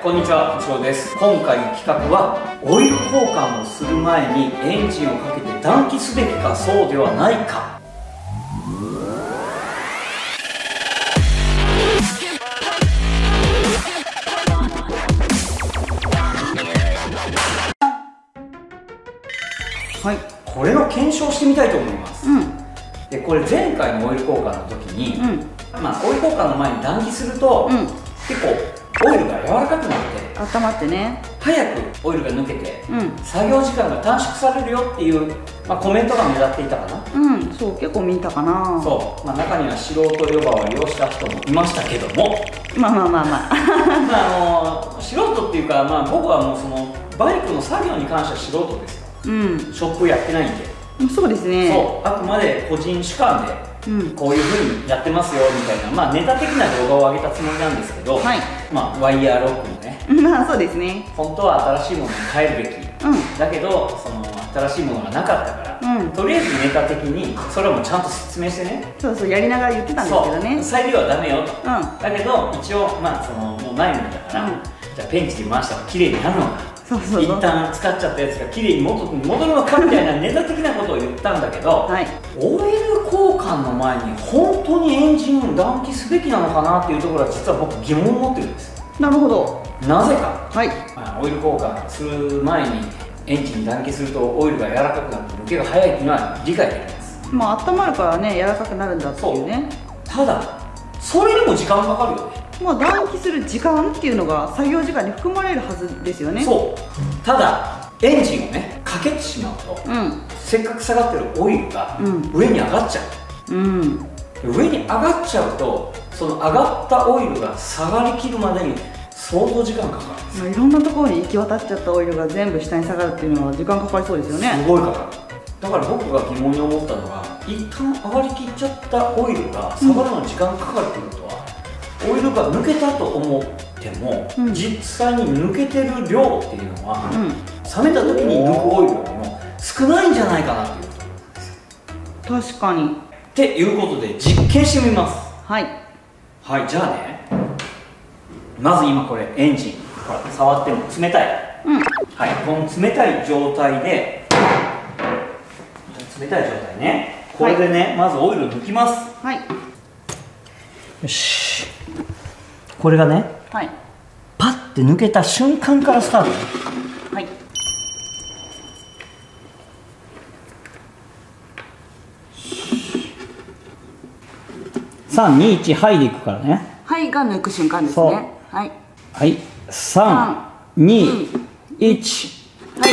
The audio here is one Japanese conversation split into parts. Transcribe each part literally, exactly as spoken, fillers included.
こんにちは、一郎です。今回の企画はオイル交換をする前にエンジンをかけて暖気すべきかそうではないか。はい、これを検証してみたいと思います。うん、でこれ前回のオイル交換の時に、うん、まあオイル交換の前に暖気すると、うん、結構オイルが柔らかくなって温まってね、 早くオイルが抜けて、うん、作業時間が短縮されるよっていう、まあ、コメントが目立っていたかな。 うん、そう、結構見たかな。 そう、まあ、中には素人ヨガを利用した人もいましたけども、 まあまあまあまあまあ、あの素人っていうか、まあ、僕はもうそのバイクの作業に関しては素人ですよ。うん、ショップやってないんで。 そうですね。 そう、あくまで個人主観でうん、こういうふうにやってますよみたいな、まあ、ネタ的な動画を上げたつもりなんですけど、はい、まあ、ワイヤーロックもね、 まあそうですね、 本当は新しいものに変えるべき、うん、だけどその新しいものがなかったから、うん、とりあえずネタ的にそれをもちゃんと説明してね、 そうそうやりながら言ってたんですけどね、 再利用はダメよと、うん、だけど一応まあそのもうないものだから、うん、じゃあペンチで回したら綺麗になるのか、そうそうそう、一旦使っちゃったやつが綺麗に元に戻るのかみたいなネタ的なことを言ったんだけど、はい、オイル交換の前に本当にエンジンを暖気すべきなのかなっていうところは実は僕疑問を持ってるんです。 なるほど。 なぜか、 はい、 まあ、オイル交換する前にエンジン暖気するとオイルが柔らかくなって抜けが早いっていうのは理解できます。 まあ温まるからね、柔らかくなるんだっていうね。 ただそれにも時間かかるよね。 まあ暖気する時間っていうのが作業時間に含まれるはずですよね。 そう、ただエンジンをねかけてしまうと、うん、せっかく下がってるオイルが上に上がっちゃう、うん、上に上がっちゃうとその上がったオイルが下がりきるまでに相当時間かかるんですよ。 いろんなところに行き渡っちゃったオイルが全部下に下がるっていうのは時間かかりそうですよね。 すごいかかる。だから僕が疑問に思ったのが、一旦上がりきっちゃったオイルが下がるのに時間かかるっていうことは、うん、オイルが抜けたと思っても、うん、実際に抜けてる量っていうのは、うん、冷めた時に抜くオイルよりも少ないんじゃないかなっていうことなんですよ。 確かに。 っていうことで実験してみます。 はいはい、じゃあね、まず今これエンジン、ほら触っても冷たい、うん、はい、この冷たい状態で冷たい状態ね、これでね、はい、まずオイルを抜きます。はい、よし、これがね、はい、パッて抜けた瞬間からスタートね。はい、さんにいちはいでいくからね。 はいが抜く瞬間ですね。はい、 はい、さんにいち、はい、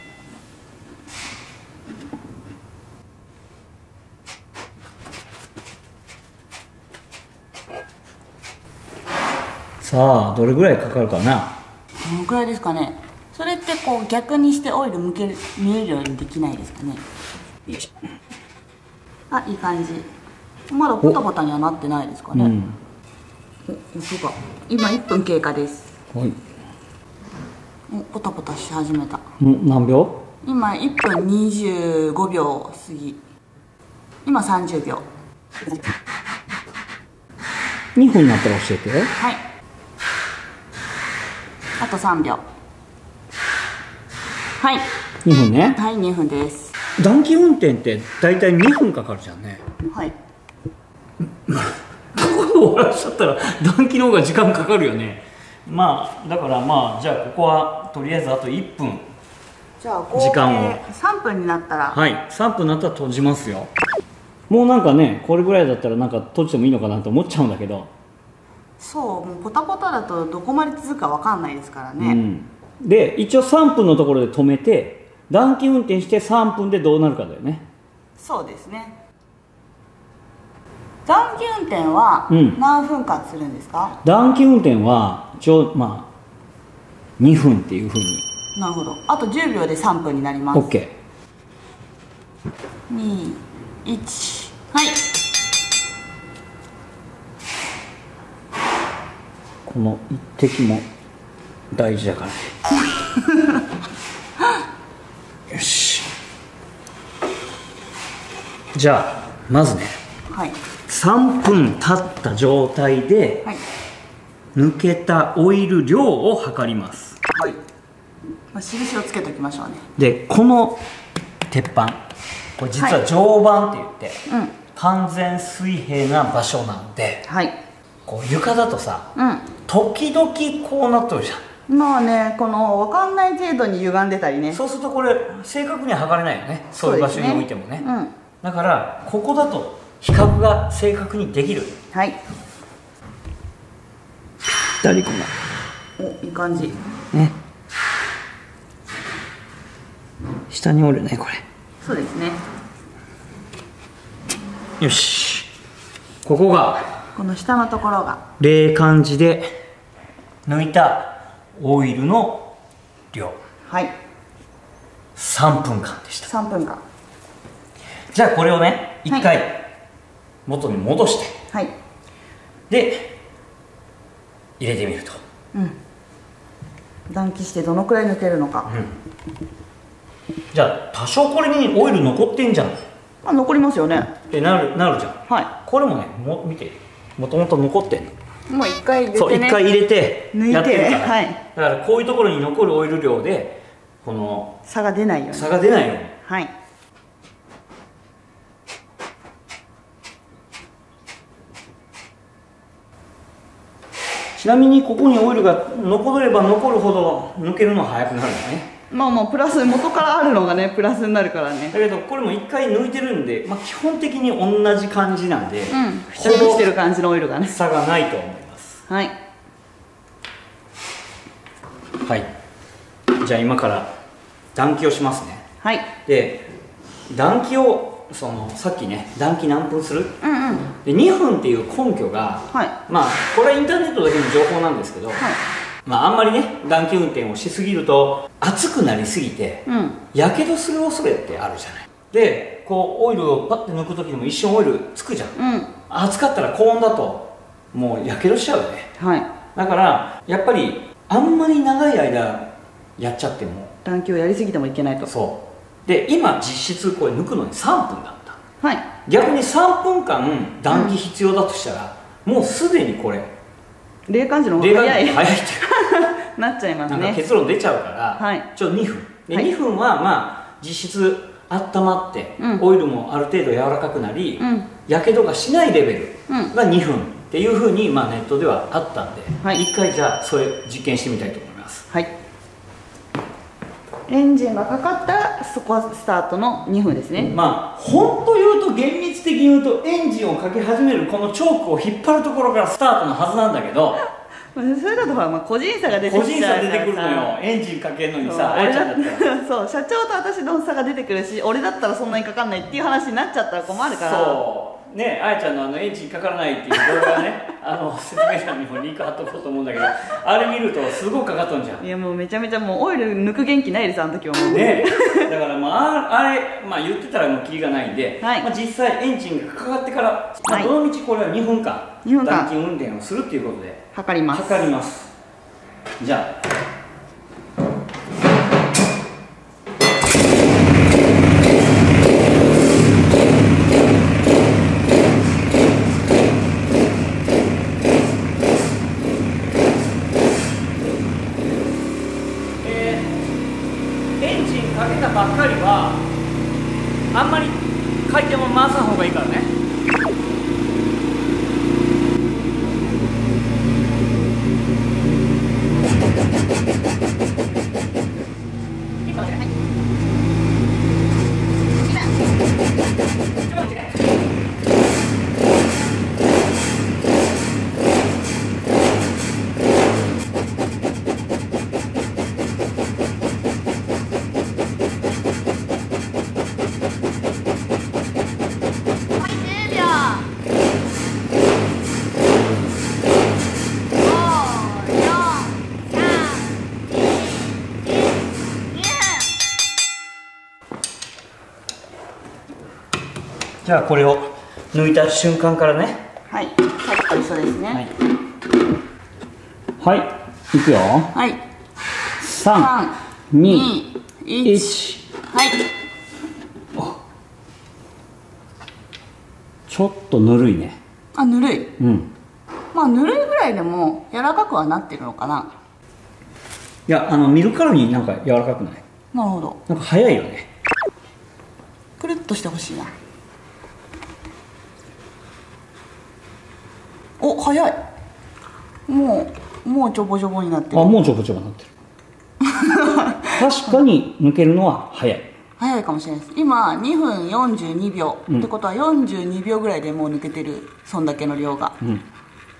さあどれぐらいかかるかな。 どのくらいですかね。それってこう逆にしてオイル向ける見えるようにできないですかね。よいしょ。あ、いい感じ。まだポタポタにはなってないですかね。うん、お、そうか。今いっぷん経過です。はい。お、ポタポタし始めた。 ん、何秒？ 今いっぷんにじゅうごびょう過ぎ。今さんじゅうびょう。にふんになったら教えて。 はい。あとさんびょう。はい。 にふんね。 はい、にふんです。 暖気運転ってだいたいにふんかかるじゃんね。はい。ここで終わらしちゃったら暖気の方が時間かかるよね。まあだからまあじゃあここはとりあえずあといっぷん、 じゃあ時間をさんぷんになったら、 はい、さんぷんになったら閉じますよ。もうなんかね、これぐらいだったらなんか閉じてもいいのかなと思っちゃうんだけど、 そう、もうポタポタだとどこまで続くか分かんないですからね。うん、 で一応さんぷんのところで止めて暖気運転してさんぷんでどうなるかだよね。 そうですね。暖気運転は何分間するんですか？ うん、暖気運転はちょ、まあ、にふんっていうふうに。 なるほど。あとじゅうびょうでさんぷんになります。 OK。 にいち、はい。 この一滴も大事だからよし、じゃあまずね、はい、さんぷん経った状態で、はい、 抜けたオイル量を測ります。 はい、まあ、印をつけておきましょうね。 でこの鉄板、これ実は常磐って言って、はい、うん、完全水平な場所なんで、はい、こう床だとさ、うん、時々こうなっとるじゃん。 まあね、この分かんない程度に歪んでたりね。 そうするとこれ正確には測れないよね、そういう場所に置いても ね, ね、うん、だからここだと比較が正確にできる。はい、ダリコがお、いい感じね。下におるねこれ。 そうですね。 よし、ここがこの下のところが冷感じで抜いたオイルの量、はい、さんぷんかんでした。 さんぷんかん。 じゃあこれをね一回元に戻して、はい、で入れてみると、うん、 暖気してどのくらい抜けるのか、うん、 じゃあ多少これにオイル残ってんじゃん。 あ、残りますよね。 でなるなるじゃん。はい、これもね、も見て、もともと残ってんの。 もう一回入れて、ね、 そう、一回入れてやってるから、 はい、 だからこういうところに残るオイル量でこの差が出ないように、 差が出ないように、はい、ちなみにここにオイルが残れば残るほど抜けるのは早くなるんだね。 まあまあプラス、元からあるのがねプラスになるからね。 だけどこれも一回抜いてるんで、まあ、基本的に同じ感じなんで、うん、 付着してる感じのオイルがね差がないと思います。はい、はい、じゃあ今から暖気をしますね。はい、で暖気をそのさっきね、暖気何分する、うんうん、でにふんっていう根拠が、はい、まあこれはインターネットだけの情報なんですけど、はい、まああんまりね暖気運転をしすぎると熱くなりすぎてやけどする恐れってあるじゃない。でこうオイルをパッて抜く時にも一瞬オイルつくじゃん、うん、熱かったら高温だともうやけどしちゃうよね。はい、だからやっぱりあんまり長い間やっちゃっても暖気をやりすぎてもいけないと。 そうで今実質これ抜くのにさんぷんだった、はい、逆にさんぷんかん暖気必要だとしたら、うん、もうすでにこれ冷感じの方が早い早いってなっちゃいますね。 なんか結論出ちゃうから、はい、ちょっとにふんで、はい、にふんはまあ実質温まって、うん、オイルもある程度柔らかくなりやけどがしないレベルがにふんっていうふうに、まあ、ネットではあったんで、はい、いっかいじゃあそれ実験してみたいと思います。はい、 エンジンがかかったらそこはスタートのにふんですね。 まあ本当言うと厳密的に言うとエンジンをかけ始めるこのチョークを引っ張るところからスタートのはずなんだけどそれだとまあ個人差が出てくる。 個人差出てくるのよ。エンジンかけるのにさ、あれだったらそう、社長と私の差が出てくるし、俺だったらそんなにかかんないっていう話になっちゃったら困るから。 そうね、あやちゃんのあのエンジンかからないっていう動画がねあの説明欄にもリンク貼っとこうと思うんだけど、あれ見るとすごいかかっとんじゃん。 いやもうめちゃめちゃもうオイル抜く元気ないです、あの時はもうね。だからまああれ、まあ、言ってたらもうキリがないんで、はい、まあ、実際エンジンがかかってから、まあ、どのみちこれはにふんかん暖気運転をするっていうことで測ります測ります。じゃあかけたばっかりはあんまり回転を回さん方がいいからね。じゃあこれを抜いた瞬間からね、 はい、さっきと一緒ですね。 はい、はい、いくよ。はい、さん、に、いち、はい。ちょっとぬるいね。 あ、ぬるい。うん。まあぬるいぐらいでも柔らかくはなってるのかな。 いや、あの見るからになんか柔らかくない？ なるほど。 なんか早いよね。 くるっとしてほしいな。お、早い。もうもうちょぼちょぼになってる。 あ、もうちょぼちょぼになってる。確かに抜けるのは早い。 早いかもしれないです。今にふんよんじゅうにびょう、うん、ってことはよんじゅうにびょうぐらいでもう抜けてる、そんだけの量が、うん、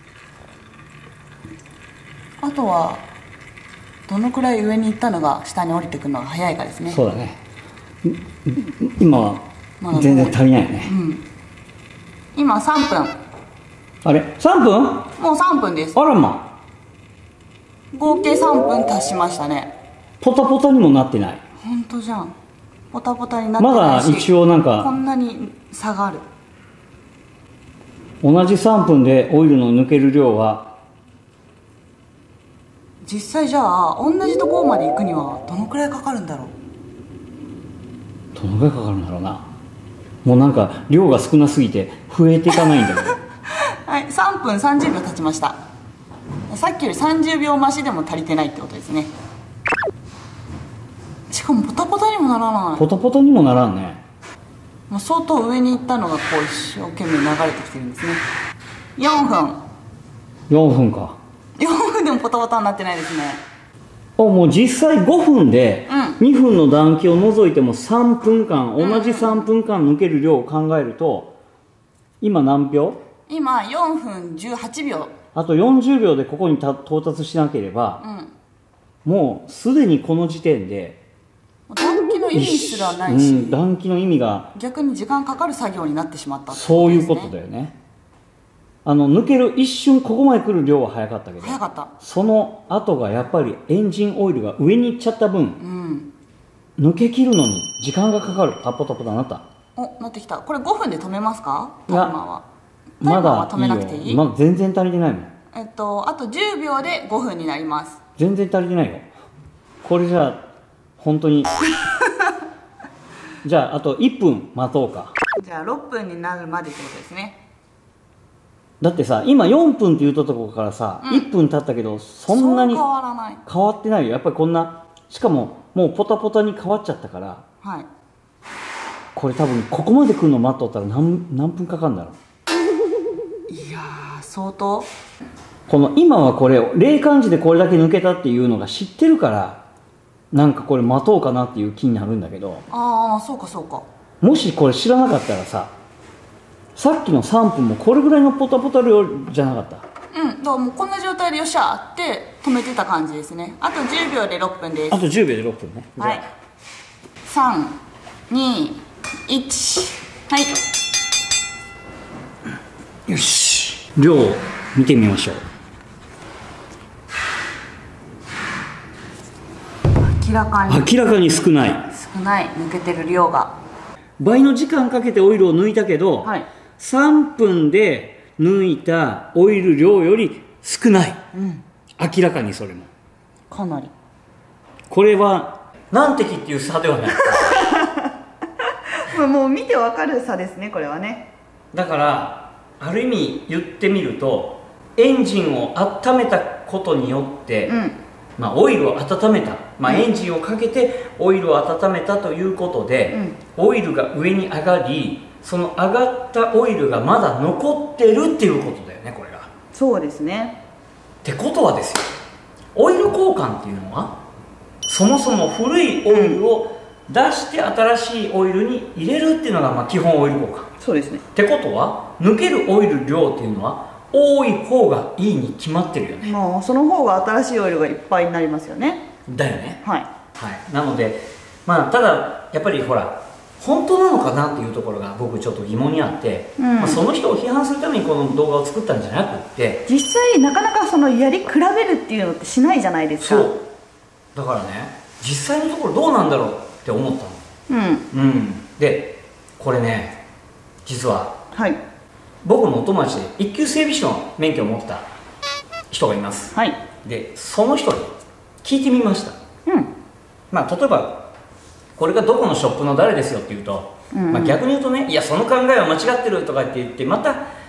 あとはどのくらい上に行ったのが下に降りてくるのが早いかですね。 そうだね。今は全然足りないよね、うん、 今さんぷん。 あれさんぷん？ もうさんぷんです。 あらま、 合計さんぷん足しましたね。 ポタポタにもなってない。 本当じゃん、ポタポタになってないし、 まだ一応なんかこんなに差がある。 同じさんぷんでオイルの抜ける量は、 実際じゃあ同じところまで行くにはどのくらいかかるんだろう。 どのくらいかかるんだろうな。もうなんか量が少なすぎて増えていかないんだけどはい、さんぷんさんじゅうびょう経ちました。さっきよりさんじゅうびょう増しでも足りてないってことですね。しかもポタポタにもならない。 ポタポタにもならんね。 もう相当上に行ったのがこう一生懸命流れてきてるんですね。よんぷん。 よんぷんか。 よんぷんでもポタポタになってないですね。 あ、もう実際ごふんでにふんの暖気を除いてもさんぷんかん、同じさんぷんかん抜ける量を考えると、今何秒？ 今よんぷんじゅうはちびょう。 あとよんじゅうびょうでここに到達しなければ、うん、もうすでにこの時点で暖気の意味すらないし、うん、 暖気の意味が逆に時間かかる作業になってしまった、ね、 そういうことだよね。あの抜ける一瞬ここまで来る量は早かったけど、 早かった。 その後がやっぱりエンジンオイルが上に行っちゃった分、うん、抜け切るのに時間がかかる。タッポタポタなった。 お、なってきた。これごふんで止めますか？タイマーは。 まだ止めなくていい？ まだ全然足りてないもん。 えっとあとじゅうびょうでごふんになります。 全然足りてないよ。これじゃあ本当にじゃああといっぷん待とうか。 じゃあろっぷんになるまでってことですね。 だってさ、今よんぷんって言ったところからさ、うん、いっぷん経ったけどそんなに変わらない。 変わってないよ。やっぱりこんな、しかももうポタポタに変わっちゃったから、はい、これ多分ここまで来るの待っとったら 何, 何分かかるんだろう。 いやー相当。 この今はこれ冷感じでこれだけ抜けたっていうのが知ってるから、なんかこれ待とうかなっていう気になるんだけど、 ああそうかそうか。 もしこれ知らなかったらさ、さっきのさんぷんもこれぐらいのポタポタ量じゃなかった。 うん、だからもうこんな状態でよっしゃって止めてた感じですね。あとじゅうびょうでろっぷんです。 あとじゅうびょうでろっぷんね。 はい、さん、に、いち、はい。 よし、量を見てみましょう。 明らかに明らかに少ない。 少ない、抜けてる量が。 倍の時間かけてオイルを抜いたけど、はい、さんぷんで抜いたオイル量より少ない、うん、明らかにそれもかなり。 これは何滴っていう差ではないもう見てわかる差ですね、これはね。 だからある意味言ってみると、エンジンを温めたことによって、うん、まあ、オイルを温めた、まあ、エンジンをかけてオイルを温めたということで、うん、オイルが上に上がり、その上がったオイルがまだ残ってるっていうことだよね、これが。 そうですね。 ってことはですよ、オイル交換っていうのはそもそも古いオイルを出して新しいオイルに入れるっていうのがまあ基本オイル交換。 そうですね。 ってことは抜けるオイル量っていうのは多い方がいいに決まってるよね。 もうその方が新しいオイルがいっぱいになりますよね。 だよね。 はい、 はい、なのでまあただやっぱりほら本当なのかなっていうところが僕ちょっと疑問にあって、うん、まあ、その人を批判するためにこの動画を作ったんじゃなくって、 実際なかなかそのやり比べるっていうのってしないじゃないですか。 そうだからね、実際のところどうなんだろうって思ったの。うん、うん、でこれね、実は、はい、僕のお友達で一級整備士の免許を持った人がいます。はい、でその人に聞いてみました。うん、まあ例えばこれがどこのショップの誰ですよって言うと、うん、まあ逆に言うとね、いやその考えは間違ってるとかって言ってまた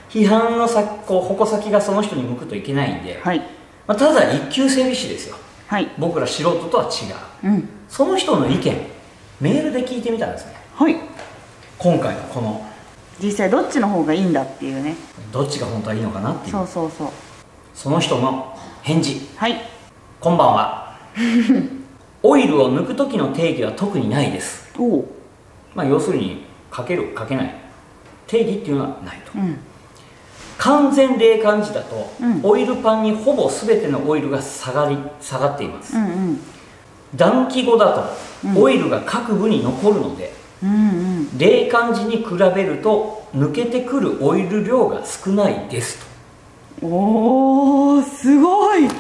批判の先こう矛先がその人に向くといけないんで、 はい、 まあ、ただ一級整備士ですよ、 はい、 僕ら素人とは違う、うん、その人の意見メールで聞いてみたんですね。 はい、 今回のこの実際どっちの方がいいんだっていうね、 どっちが本当はいいのかなっていう、 そうそうそう、 その人の返事。 はい、 こんばんはオイルを抜く時の定義は特にないです。お、まあ要するにかけるかけない定義っていうのはないと、うん、完全冷感時だと、うん、オイルパンにほぼ全てのオイルが下がり下がっています、うんうん、暖気後だと、うん、オイルが各部に残るので、うんうん、冷感時に比べると抜けてくるオイル量が少ないですと。 おー、すごい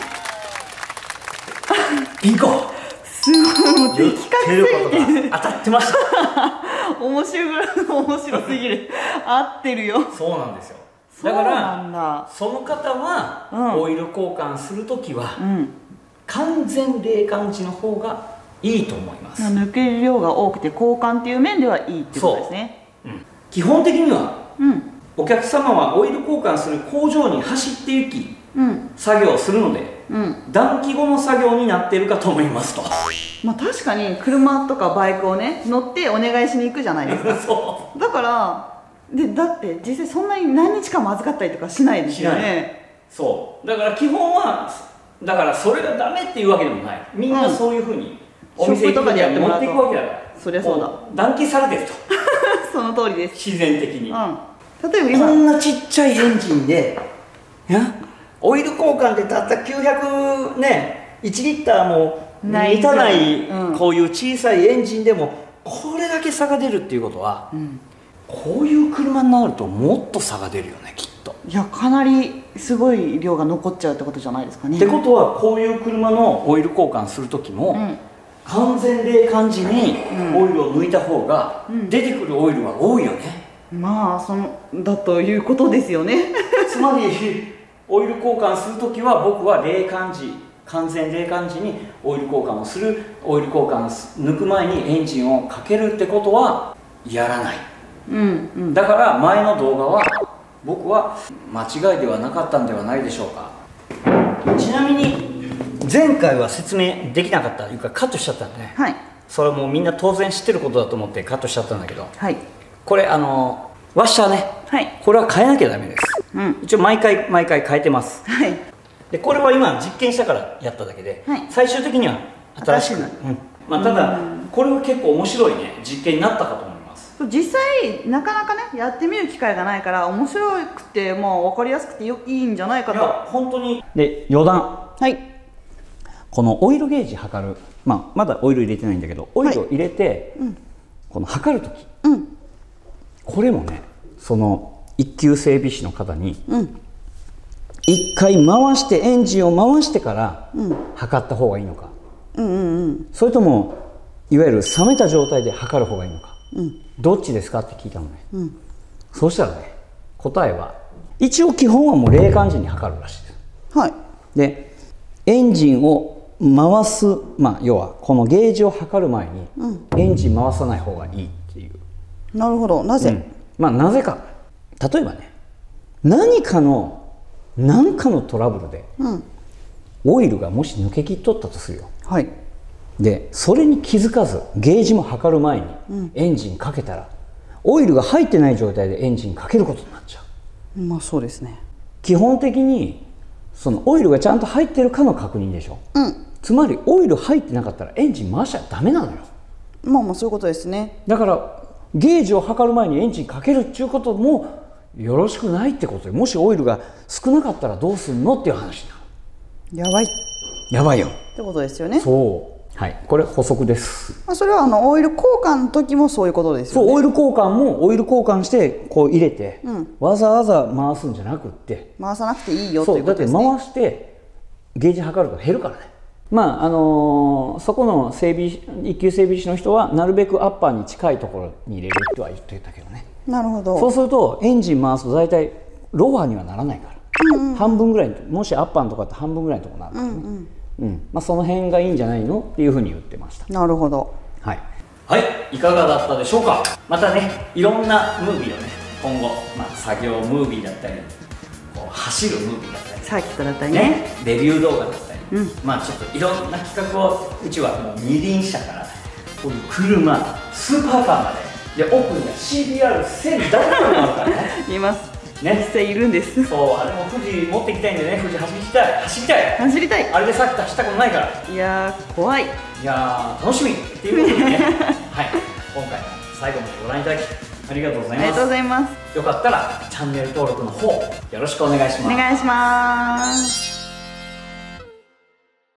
ビンゴすごい、もう的確すぎて当たってました面白い、面白すぎる合ってるよ。 そうなんですよ。だからその方は、うん、オイル交換するときは、うん、完全冷感時の方がいいと思います。 抜ける量が多くて交換っていう面ではいいってことですね。 そう、うん、基本的には、うん、お客様はオイル交換する工場に走って行き、うん、作業をするので、うん、暖気後の作業になっているかと思いますと。 まあ確かに車とかバイクをね乗ってお願いしに行くじゃないですかそうだからでだって実際そんなに何日間も預かったりとかしないですよね。 そうだから基本はだからそれがダメっていうわけでもない。みんなそういうふうにお店とかでやってもらっていくわけだから、 そりゃそうだ、 暖気されてるとその通りです。 自然的に、うん、例えば今こんなちっちゃいエンジンでオイル交換でたったきゅうひゃくねいちリッターも満たない、うん、こういう小さいエンジンでもこれだけ差が出るっていうことは、うん、こういう車になるともっと差が出るよね、きっと。 いや、かなりすごい量が残っちゃうってことじゃないですかね。 ってことはこういう車のオイル交換する時も、うん、完全冷感時にオイルを抜いた方が出てくるオイルは多いよね、 うん、まあそのだということですよねつまりオイル交換する時は僕は冷感時、完全冷感時にオイル交換をする、オイル交換を抜く前にエンジンをかけるってことはやらない、うんうん、だから前の動画は僕は間違いではなかったんではないでしょうか。ちなみに前回は説明できなかったというかカットしちゃったんでね、はい、それもみんな当然知ってることだと思ってカットしちゃったんだけど、はい、これあのワッシャーね、はい、これは変えなきゃダメです、うん、一応毎回毎回変えてます、はい、でこれは今実験したからやっただけで、はい、最終的には新しく、うん、まあ、ただこれは結構面白いね実験になったかと思います。 実際なかなかねやってみる機会がないから面白くて、まあ、分かりやすくてよいいんじゃないかと。いや本当に。で余談、はい、このオイルゲージ測る、まあ、まだオイル入れてないんだけどオイルを入れて、はい、うん、この測るとき、うん、これもねその一級整備士の方に、うん、一回回してエンジンを回してから測った方がいいのか、うんうんうん、それともいわゆる冷めた状態で測る方がいいのか、うん、どっちですかって聞いたのね、うん、そうしたらね答えは一応基本はもう冷感時に測るらしいです、はい、でエンジンを回す、まあ、要はこのゲージを測る前に、うん、エンジン回さない方がいいっていう。 なるほど、なぜ、うん、まあなぜか例えばね何かの何かのトラブルで、うん、オイルがもし抜けきっとったとするよ、はい、でそれに気づかずゲージも測る前にエンジンかけたら、うん、オイルが入ってない状態でエンジンかけることになっちゃう。 まあそうですね。 基本的にそのオイルがちゃんと入ってるかの確認でしょ、うん、つまりオイル入ってなかったらエンジン回しちゃダメなのよ。 まあまあそういうことですね。 だからゲージを測る前にエンジンかけるっていうこともよろしくないってことで、もしオイルが少なかったらどうすんのっていう話なの。やばいやばいよってことですよね。 そう、はい、これ補足です。 まあそれはあのオイル交換の時もそういうことですよね。 そう、オイル交換もオイル交換してこう入れて、うん、わざわざ回すんじゃなくって回さなくていいよっていうことですね。 そうだって回してゲージ測ると減るからね。まああのー、そこの整備一級整備士の人はなるべくアッパーに近いところに入れるっては言ってたけどね。なるほど。そうするとエンジン回すと大体ローアーにはならないから、うんうん、半分ぐらい、もしアッパーのとこだって半分ぐらいのところになるからね、うんうんうん、まあ、その辺がいいんじゃないのっていうふうに言ってました。 なるほど。 はい、はい、いかがだったでしょうか。またねいろんなムービーをね今後、まあ、作業ムービーだったりこう走るムービーだったりサーキットだったりね、 ね、レビュー動画だったり、 うん、 まあちょっといろんな企画をうちはもう二輪車からこういう車スーパーカーまでで奥には シービーアールせんだったのもあるからねいますね、 実際いるんです。 そう、あれも富士持ってきたいんでね、富士走りたい走りたい走りたい。 あれでさっき走ったことないから、 いやー怖い。 いやー楽しみっていうことでねはい、今回も最後までご覧いただきありがとうございます。 ありがとうございます。 よかったらチャンネル登録の方よろしくお願いします。 お願いします。